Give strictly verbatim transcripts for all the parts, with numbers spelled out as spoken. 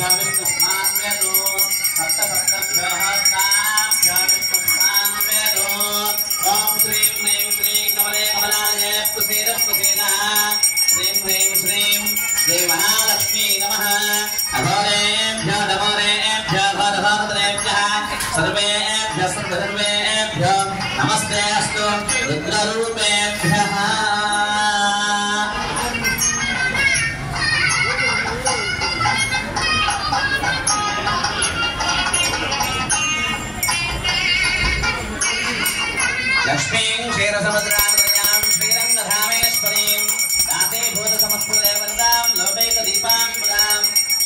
विष्णुस्मान्वेदो सप्त सप्तभ्यः ताभ्यः विष्णुस्मान्वेदो ॐ श्रीं ह्रीं श्रीं कमले कमलालये प्रसीद प्रसीदः श्रीं ह्रीं श्रीं श्रीमहालक्ष्मी नमः अघोरेभ्यः दघोरेभ्यः घोरघोरतरेभ्यः सर्वेभ्यः सर्वसर्वेभ्यः नमस्ते अस्तु रुद्ररूपेभ्यः लक्ष्मीं क्षीरसमुद्रां श्रीरङ्गधामेश्वरीं दासीभूतसमस्तदेवतां लोकैकदीपाम्बुदां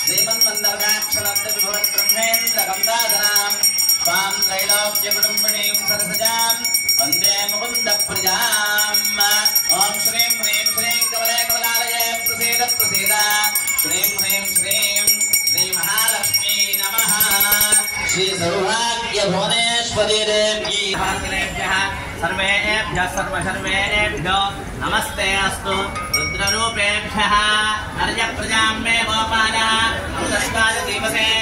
श्रीमन्मन्दरगाक्षलब्धविभवद्ब्रह्मेन्द्रगन्धाधरां त्वां त्रैलोक्यकुटुम्बिनीं सरसजां वन्दे मुकुन्दप्रियाम् ॐ श्रीं ह्रीं श्रीं कमले कमलालये प्रसीद प्रसीद श्रीं ह्रीं श्रीं श्रीमहालक्ष्मी नमः श्री सौभाग्यभुवनेश्वरी देवी सर्वेभ्यः सर्वसर्वेभ्यो नमस्ते अस्तु रुद्ररूपेभ्यः अर्यप्रजां मे गोपालः अमृतस्वाद दिवसे